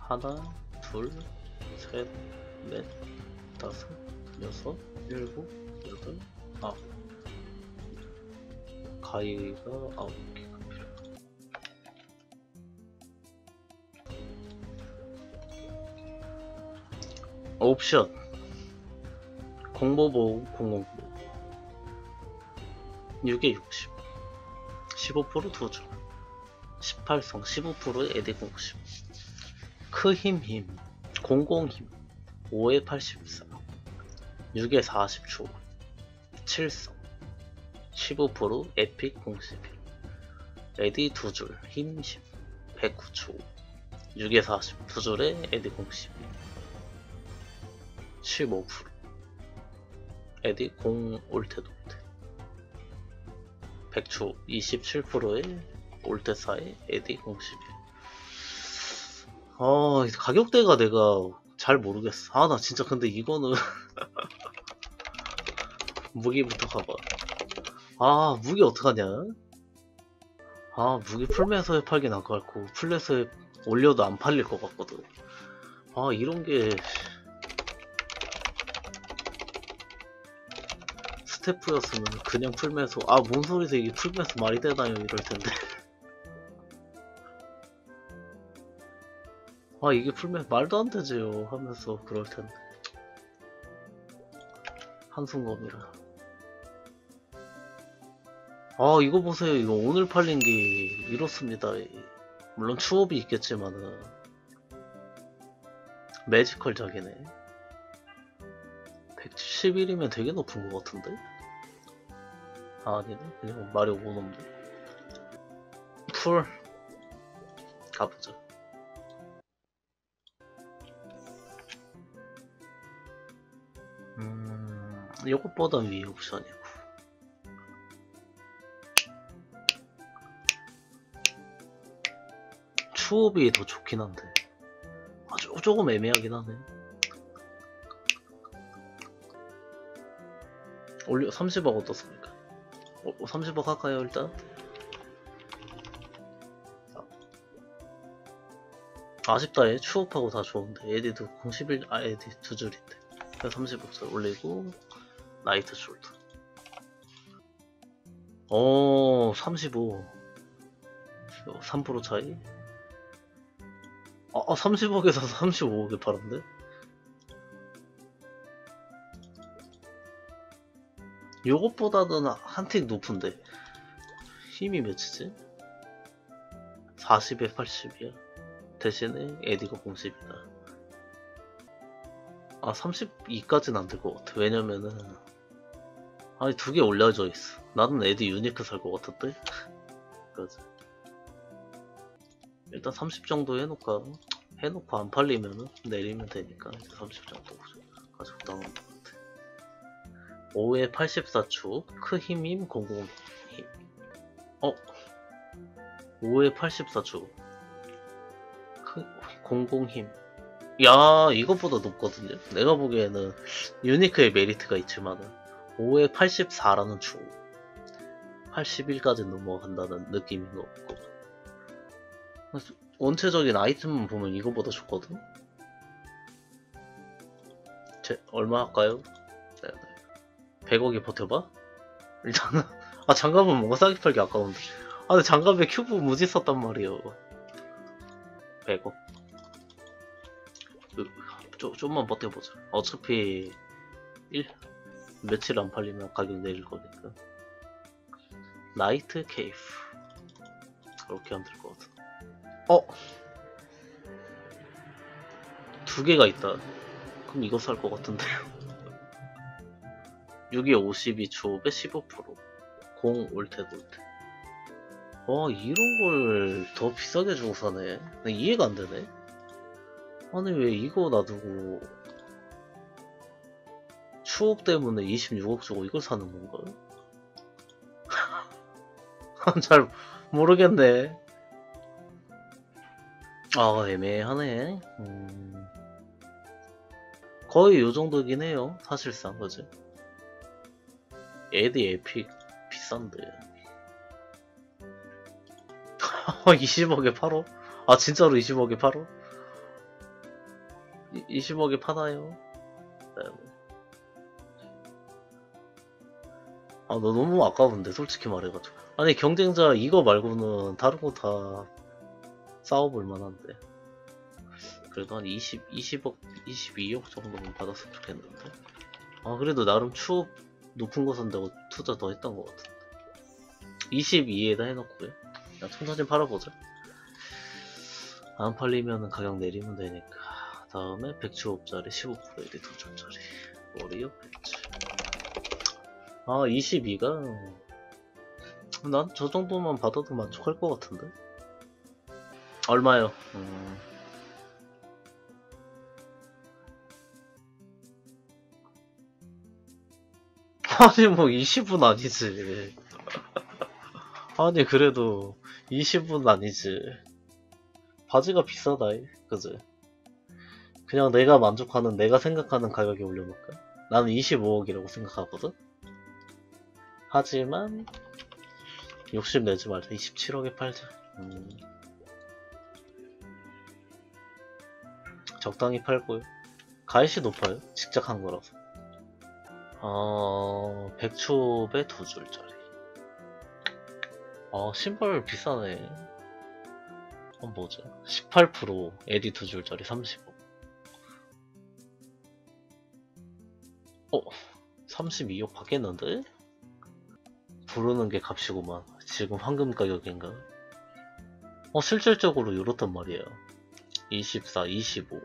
하나, 둘, 셋, 넷, 다섯, 여섯, 일곱, 여덟, 아홉. 가위가 9개가 필요해. 옵션 공모보험 009 6에 60 15% 2줄 18성 15% 에디 공식 크힘 00힘 5에 84 6에 40초 7성 15% 에픽 공식 에디 2줄 힘 10 109초 6에 40 2줄에 에디 공식 15% 에디 공 올테도 올테 100초 27%의 올테사의 에디 공식. 가격대가 내가 잘 모르겠어. 나 진짜 근데 이거는 무기부터 가봐. 무기 어떡하냐? 무기 풀매서에 팔긴 안 갈고 풀매서에 올려도 안 팔릴 것 같거든. 이런게 스태프였으면 그냥 풀매서 뭔 소리세요, 이게 풀매서 말이 되나요 이럴텐데. 이게 풀매서 말도 안 되지요 하면서 그럴텐데 한순검이라. 이거 보세요. 이거 오늘 팔린게 이렇습니다. 물론 추업이 있겠지만은 매지컬작이네. 171이면 되게 높은 것 같은데? 아니네. 그냥 마리오 모놈도. 풀 가보자. 이것보다 위에 옵션이고. 추업이 더 좋긴 한데. 조금 애매하긴 하네. 올려 30억 어떻습니까? 30억 할까요 일단? 아쉽다. 얘 추업하고 다 좋은데 에디도 01 에디 2줄인데 30억 올리고 나이트 숄더 35 3% 차이? 30억에서 35억에 팔았는데? 요것보다는 한 틱 높은데 힘이 몇이지? 40에 80이야. 대신에 에디가 010이다. 32까지는 안 될 것 같아. 왜냐면은 두 개 올려져 있어. 나는 에디 유니크 살 것 같은데? 그래서 일단 30 정도 해놓고 안 팔리면은 내리면 되니까 30 정도 가지고 나오는 것 같아. 5에 84축 크힘 00힘 5에 84축 00힘. 야, 이것보다 높거든요. 내가 보기에는 유니크의 메리트가 있지만은 5에 84라는 축 81까지 넘어간다는 느낌인 것 같고, 원체적인 아이템만 보면 이거보다 좋거든. 얼마 할까요? 네. 100억에 버텨봐? 일단은 장갑은 뭔가 싸게 팔기 아까운데. 근데 장갑에 큐브 무지 썼단 말이에요. 100억 좀만 버텨보자. 어차피 며칠 안 팔리면 가격 내릴 거니까. 나이트 케이프 그렇게 하면 될 것 같아. 두 개가 있다. 그럼 이거 살 것 같은데. 6에 52초에 15% 0 올테도 올테. 이런 걸 더 비싸게 주고 사네. 이해가 안 되네. 아니 왜 이거 놔두고 추억 때문에 26억 주고 이걸 사는 건가? 잘 모르겠네. 애매하네. 거의 요 정도긴 해요. 사실상 그지? 에디 에픽 비싼데. 20억에 팔어? 진짜로 20억에 팔어? 20억에 파나요? 네. 아, 너 너무 아까운데, 솔직히 말해가지고. 아니, 경쟁자 이거 말고는 다른 거 다 싸워볼 만한데. 그래도 한 20억, 22억 정도는 받았으면 좋겠는데. 아, 그래도 나름 추업 높은 거 산다고 투자 더 했던 것 같은데. 22에다 해놓고요. 야, 천천히 팔아보자. 안 팔리면 가격 내리면 되니까. 다음에 100추업짜리 15% 에디 2줄짜리. 워리어 배치. 아, 22가 난 저 정도만 받아도 만족할 것 같은데. 얼마요? 아니 뭐 20은 아니지. 아니 그래도 20은 아니지. 바지가 비싸다. 그지? 그냥 내가 만족하는 내가 생각하는 가격에 올려놓을까? 나는 25억이라고 생각하거든? 하지만 욕심내지 말자. 27억에 팔자. 적당히 팔고요. 가액이 높아요. 직접 한 거라서. 100촉에 2줄짜리. 신발 비싸네. 뭐죠? 18% 에디 2줄짜리 35. 32억 받겠는데? 부르는 게 값이구만. 지금 황금 가격인가? 실질적으로 이렇단 말이에요. 24, 25.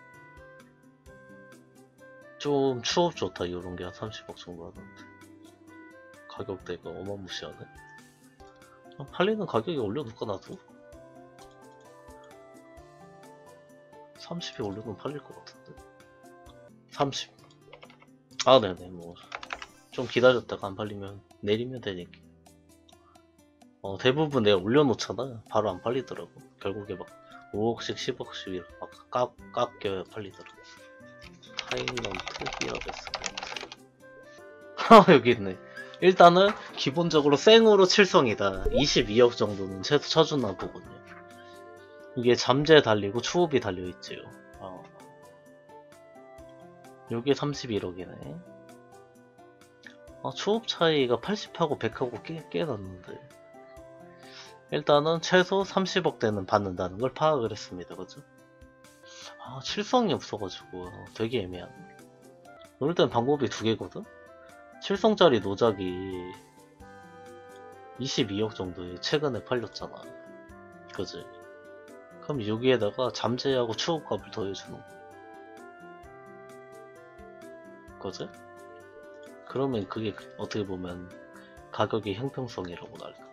좀 추업 좋다. 이런 게 한 30억 정도 하는데. 가격대가 어마무시하네. 팔리는 가격에 올려놓을까, 나도? 30에 올려놓으면 팔릴 것 같은데. 30. 아, 네네, 뭐. 좀 기다렸다가 안 팔리면 내리면 되니까. 대부분 내가 올려놓잖아. 바로 안 팔리더라고. 결국에 막 5억씩 10억씩 이렇게 막 깎여야 팔리더라고. 타일런트 히어데스멘트. 여기 있네. 일단은 기본적으로 생으로 7성이다. 22억 정도는 최소 쳐주나 보군요. 이게 잠재 달리고 추업이 달려있지요. 요게 31억이네. 추업 차이가 80하고 100하고 꽤 났는데. 일단은 최소 30억대는 받는다는 걸 파악을 했습니다. 그죠? 7성이 없어가지고 되게 애매하네. 이럴 땐 방법이 두 개거든? 7성짜리 노작이 22억 정도에 최근에 팔렸잖아. 그지? 그럼 여기에다가 잠재하고 추억값을 더해주는 거. 그지? 그러면 그게 어떻게 보면 가격의 형평성이라고 날까.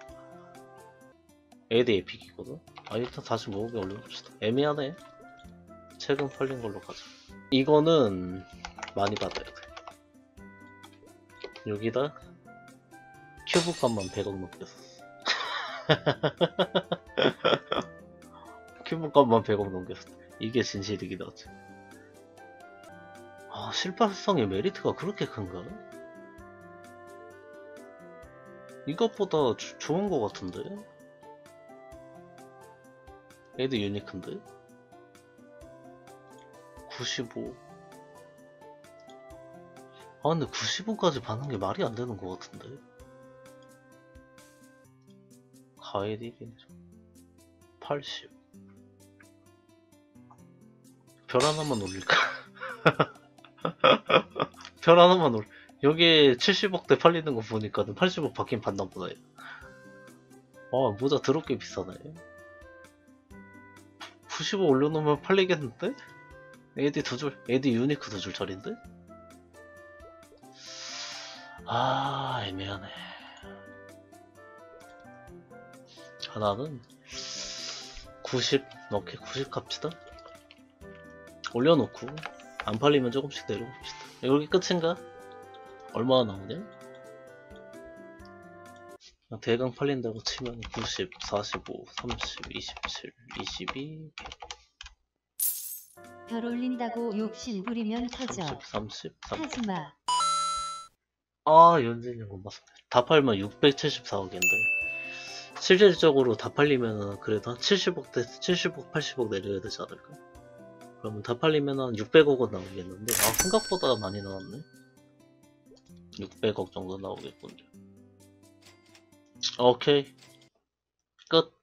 에디 에픽이거든? 일단 다시 모으게 올려봅시다. 애매하네. 최근 팔린 걸로 가자. 이거는 많이 받아야 돼. 여기다 큐브값만 100억 넘게 썼어. 큐브값만 100억 넘게 썼어. 이게 진실이긴 하지. 실발성의 메리트가 그렇게 큰가? 이것보다 좋은 거 같은데? 얘도 유니크인데? 95. 근데 95까지 받는 게 말이 안 되는 거 같은데? 가이디긴 80. 별 하나만 올릴까? 별 하나만 올려. 여기에 70억대 팔리는 거 보니까는 80억 받긴 받나 보다. 모자 더럽게 비싸네. 95 올려놓으면 팔리겠는데? 에디 2줄, 에디 유니크 2줄짜리인데? 애매하네. 하나는 90 넣게 90 갑시다. 올려놓고 안 팔리면 조금씩 내려봅시다. 여기 끝인가? 얼마나 나오냐? 대강 팔린다고 치면 90, 45, 30, 27, 22 별 올린다고 욕심 부리면 터져. 30, 30, 하지마. 연진이 못 봤습니다. 다 팔면 674억인데 실질적으로 다 팔리면 그래도 한 70억대, 70억, 80억 내려야 되지 않을까? 그러면 다 팔리면 한 600억은 나오겠는데, 아, 생각보다 많이 나왔네. 600억 정도 나오겠군요. 오케이. 끝.